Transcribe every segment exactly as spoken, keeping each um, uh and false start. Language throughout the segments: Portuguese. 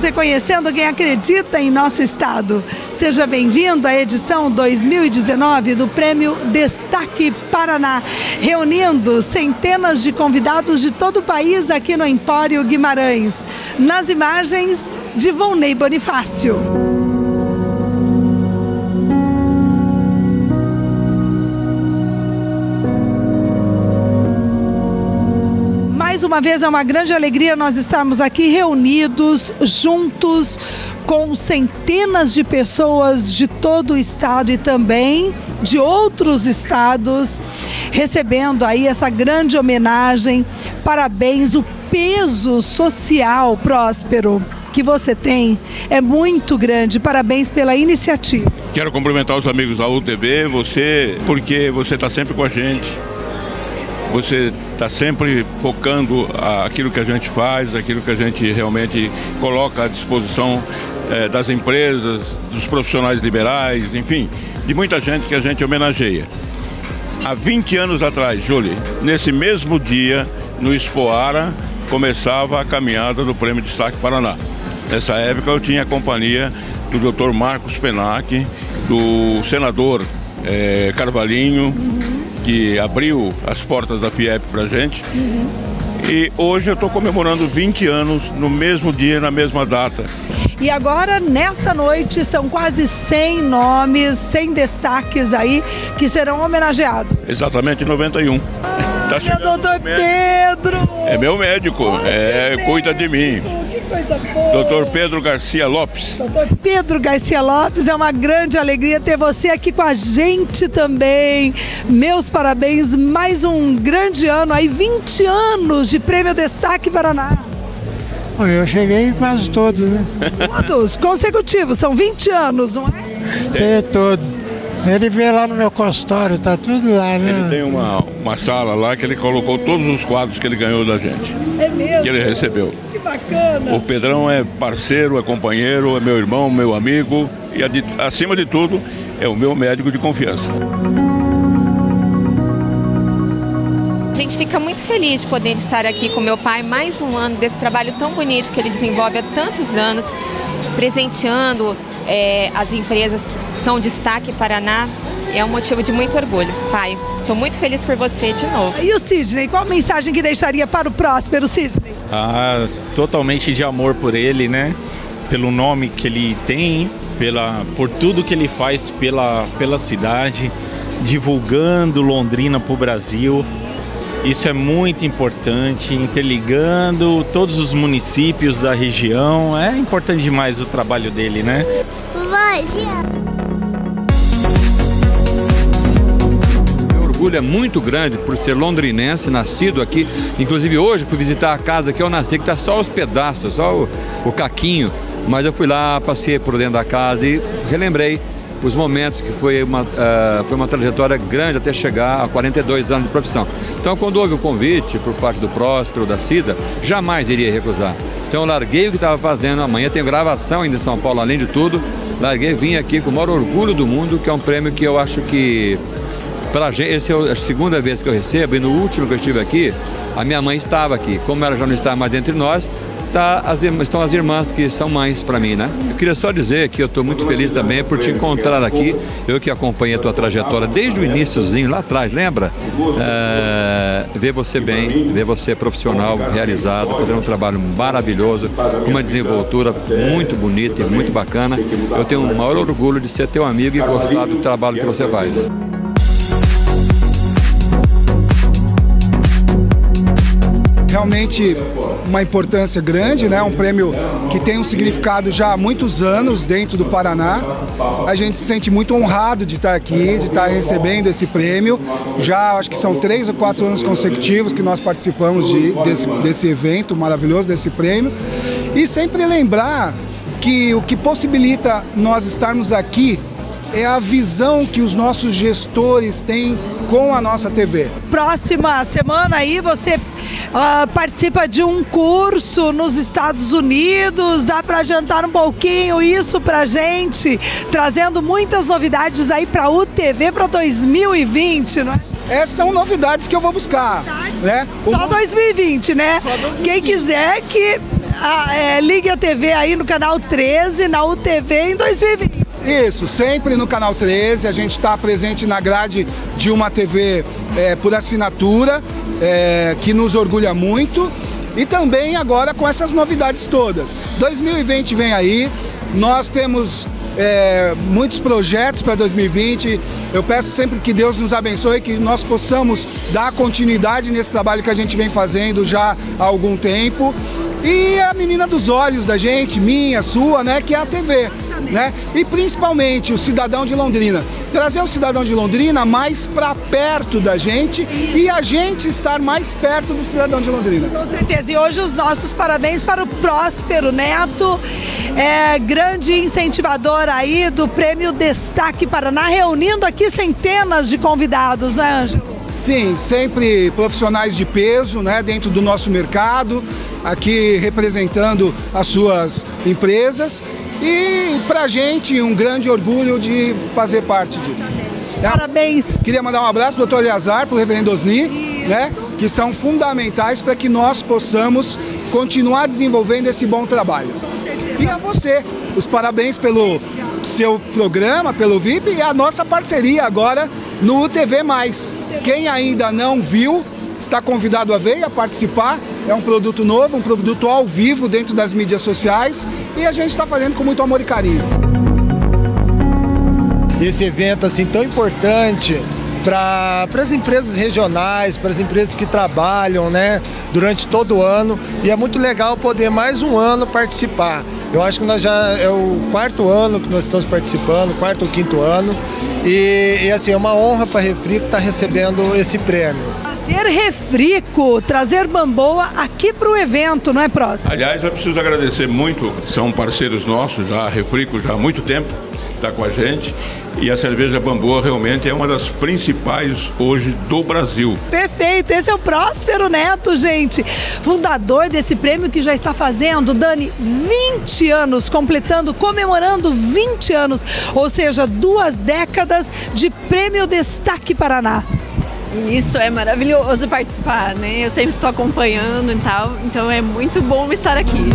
reconhecendo quem acredita em nosso estado. Seja bem-vindo à edição dois mil e dezenove do Prêmio Destaque Paraná, reunindo centenas de convidados de todo o país aqui no Empório Guimarães. Nas imagens de Volney Bonifácio. Mais uma vez é uma grande alegria nós estarmos aqui reunidos, juntos, com centenas de pessoas de todo o estado e também de outros estados, recebendo aí essa grande homenagem. Parabéns, o peso social, Próspero, que você tem é muito grande. Parabéns pela iniciativa. Quero cumprimentar os amigos da U T V, você, porque você está sempre com a gente. Você está sempre focando aquilo que a gente faz, aquilo que a gente realmente coloca à disposição eh, das empresas, dos profissionais liberais, enfim, de muita gente que a gente homenageia. Há vinte anos atrás, Julie, nesse mesmo dia, no Expoara, começava a caminhada do Prêmio Destaque Paraná. Nessa época eu tinha a companhia do doutor Marcos Penac, do senador eh, Carvalhinho, que abriu as portas da FIEP para a gente. Uhum. E hoje eu estou comemorando vinte anos no mesmo dia, na mesma data. E agora, nesta noite, são quase cem nomes, cem destaques aí que serão homenageados. Exatamente, em noventa e um. Ah, tá meu doutor Pedro! É meu médico, oh, é, meu cuida de mim. Que coisa boa! doutor Pedro Garcia Lopes. doutor Pedro Garcia Lopes, é uma grande alegria ter você aqui com a gente também. Meus parabéns, mais um grande ano aí, vinte anos de Prêmio Destaque Paraná. Eu cheguei quase todos, né? Todos, consecutivos, são vinte anos, não é? Tem todos. Ele veio lá no meu consultório, tá tudo lá, né? Ele tem uma, uma sala lá que ele colocou todos os quadros que ele ganhou da gente. É mesmo? Que ele recebeu. Que bacana! O Pedrão é parceiro, é companheiro, é meu irmão, meu amigo e, acima de tudo, é o meu médico de confiança. A gente fica muito feliz de poder estar aqui com meu pai mais um ano desse trabalho tão bonito que ele desenvolve há tantos anos, presenteando é, as empresas que são destaque Paraná. É um motivo de muito orgulho. Pai, estou muito feliz por você de novo. E o Sidney, qual a mensagem que deixaria para o Próspero, Sidney? Ah, totalmente de amor por ele, né? Pelo nome que ele tem, pela, por tudo que ele faz pela, pela cidade, divulgando Londrina para o Brasil. Isso é muito importante, interligando todos os municípios da região. É importante demais o trabalho dele, né? Meu orgulho é muito grande por ser londrinense, nascido aqui. Inclusive hoje fui visitar a casa que eu nasci, que está só os pedaços, só o, o caquinho. Mas eu fui lá, passei por dentro da casa e relembrei os momentos que foi uma, uh, foi uma trajetória grande até chegar a quarenta e dois anos de profissão. Então, quando houve o convite por parte do Próspero, da Cida, jamais iria recusar. Então, eu larguei o que estava fazendo. Amanhã tem gravação ainda em São Paulo, além de tudo. Larguei, vim aqui com o maior orgulho do mundo, que é um prêmio que eu acho que, pra gente, essa é a segunda vez que eu recebo, e no último que eu estive aqui, a minha mãe estava aqui. Como ela já não está mais entre nós, Tá, as, estão as irmãs que são mães para mim, né? Eu queria só dizer que eu estou muito feliz também por te encontrar aqui. Eu que acompanhei a tua trajetória desde o iniciozinho, lá atrás, lembra? É, ver você bem, ver você profissional, realizado, fazendo um trabalho maravilhoso, com uma desenvoltura muito bonita e muito bacana. Eu tenho o maior orgulho de ser teu amigo e gostar do trabalho que você faz. Realmente uma importância grande, né? Um prêmio que tem um significado já há muitos anos dentro do Paraná. A gente se sente muito honrado de estar aqui, de estar recebendo esse prêmio. Já acho que são três ou quatro anos consecutivos que nós participamos de, desse, desse evento maravilhoso, desse prêmio. E sempre lembrar que o que possibilita nós estarmos aqui é a visão que os nossos gestores têm com a nossa T V. Próxima semana aí você uh, participa de um curso nos Estados Unidos, dá para adiantar um pouquinho isso pra gente, trazendo muitas novidades aí para a U T V para dois mil e vinte, não é? Essas são novidades que eu vou buscar, né? Só dois mil e vinte, né? Quem quiser que a, é, ligue a T V aí no canal treze, na U T V em dois mil e vinte. Isso, sempre no canal treze, a gente está presente na grade de uma T V é, por assinatura, é, que nos orgulha muito, e também agora com essas novidades todas. dois mil e vinte vem aí, nós temos é, muitos projetos para dois mil e vinte, eu peço sempre que Deus nos abençoe, que nós possamos dar continuidade nesse trabalho que a gente vem fazendo já há algum tempo, e a menina dos olhos da gente, minha, sua, né, que é a T V. Né? E principalmente o cidadão de Londrina, trazer o cidadão de Londrina mais para perto da gente e a gente estar mais perto do cidadão de Londrina. Com certeza, e hoje os nossos parabéns para o Próspero Neto, é, grande incentivador aí do Prêmio Destaque Paraná, reunindo aqui centenas de convidados, né, Ângelo? Sim, sempre profissionais de peso, né, dentro do nosso mercado, aqui representando as suas empresas. E pra gente um grande orgulho de fazer parte disso. Parabéns! Queria mandar um abraço pro doutor Eleazar, pro reverendo Osni, né, que são fundamentais para que nós possamos continuar desenvolvendo esse bom trabalho. E a você, os parabéns pelo seu programa, pelo V I P e a nossa parceria agora no U T V mais. Quem ainda não viu, está convidado a ver e a participar. É um produto novo, um produto ao vivo dentro das mídias sociais e a gente está fazendo com muito amor e carinho. Esse evento assim tão importante para as empresas regionais, para as empresas que trabalham, né, durante todo o ano, e é muito legal poder mais um ano participar. Eu acho que nós já é o quarto ano que nós estamos participando, quarto ou quinto ano, e, e assim é uma honra para a Refrico estar recebendo esse prêmio. Trazer Refrico, trazer Bamboa aqui para o evento, não é, próximo? Aliás, eu preciso agradecer muito, são parceiros nossos, já a Refrico já há muito tempo está com a gente, e a cerveja Bamboa realmente é uma das principais hoje do Brasil. Perfeito, esse é o Próspero Neto, gente, fundador desse prêmio que já está fazendo, Dani, vinte anos, completando, comemorando vinte anos, ou seja, duas décadas de Prêmio Destaque Paraná. Isso, é maravilhoso participar, né? Eu sempre estou acompanhando e tal, então é muito bom estar aqui.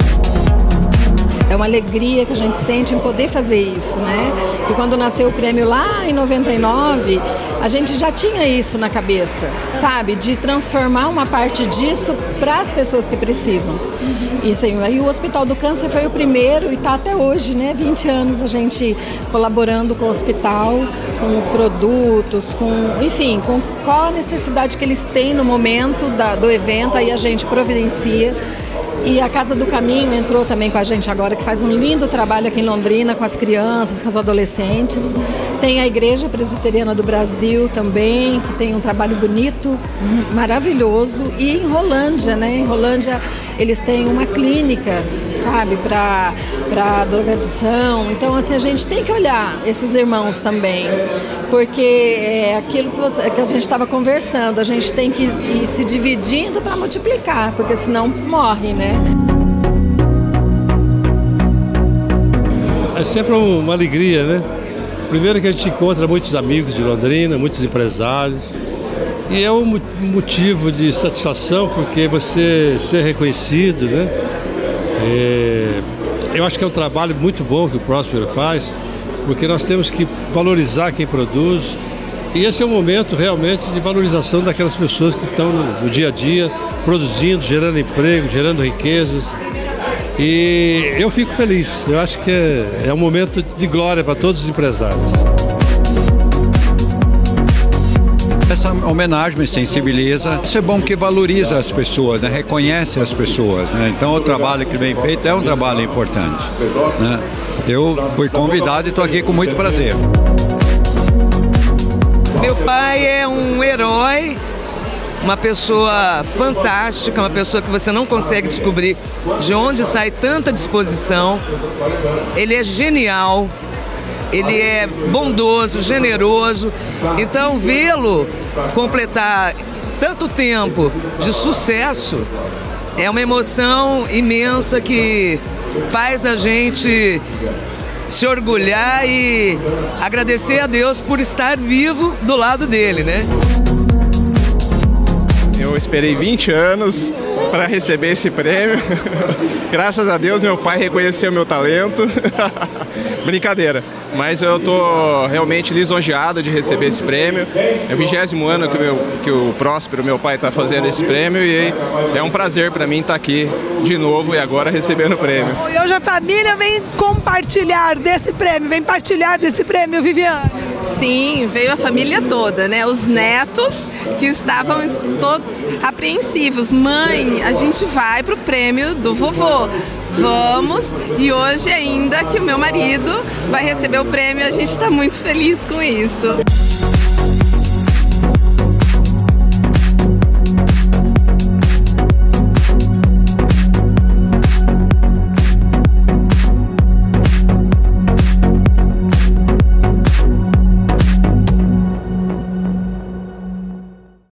É uma alegria que a gente sente em poder fazer isso, né? E quando nasceu o prêmio lá em noventa e nove, a gente já tinha isso na cabeça, sabe? De transformar uma parte disso para as pessoas que precisam. E, assim, aí o Hospital do Câncer foi o primeiro e está até hoje, né? vinte anos a gente colaborando com o hospital, com produtos, com, enfim, com qual a necessidade que eles têm no momento da, do evento, aí a gente providencia. E a Casa do Caminho entrou também com a gente agora, que faz um lindo trabalho aqui em Londrina com as crianças, com os adolescentes. Tem a Igreja Presbiteriana do Brasil também, que tem um trabalho bonito, maravilhoso. E em Rolândia, né? Em Rolândia eles têm uma clínica, sabe, para para drogadição. Então, assim, a gente tem que olhar esses irmãos também, porque é aquilo que, você, que a gente estava conversando, a gente tem que ir se dividindo para multiplicar, porque senão morre, né? É sempre uma alegria, né? Primeiro que a gente encontra muitos amigos de Londrina, muitos empresários, e é um motivo de satisfação porque você ser reconhecido, né? É, eu acho que é um trabalho muito bom que o Próspero faz, porque nós temos que valorizar quem produz, e esse é um momento realmente de valorização daquelas pessoas que estão no, no dia a dia, produzindo, gerando emprego, gerando riquezas. E eu fico feliz, eu acho que é, é um momento de glória para todos os empresários. Essa homenagem me sensibiliza, isso é bom que valoriza as pessoas, né? Reconhece as pessoas, né? Então o trabalho que vem feito é um trabalho importante, né? Eu fui convidado e estou aqui com muito prazer. Meu pai é um herói, uma pessoa fantástica, uma pessoa que você não consegue descobrir de onde sai tanta disposição. Ele é genial, ele é bondoso, generoso. Então, vê-lo completar tanto tempo de sucesso é uma emoção imensa que faz a gente se orgulhar e agradecer a Deus por estar vivo do lado dele, né? Eu esperei vinte anos para receber esse prêmio. Graças a Deus meu pai reconheceu meu talento. Brincadeira, mas eu estou realmente lisonjeado de receber esse prêmio. É o vigésimo ano que o, meu, que o Próspero, meu pai, está fazendo esse prêmio e é um prazer para mim estar aqui de novo e agora recebendo o prêmio. E hoje a família vem compartilhar desse prêmio, vem partilhar desse prêmio, Viviane. Sim, veio a família toda, né? Os netos que estavam todos apreensivos. Mãe, a gente vai pro prêmio do vovô. Vamos, e hoje ainda que o meu marido vai receber o prêmio, a gente está muito feliz com isso.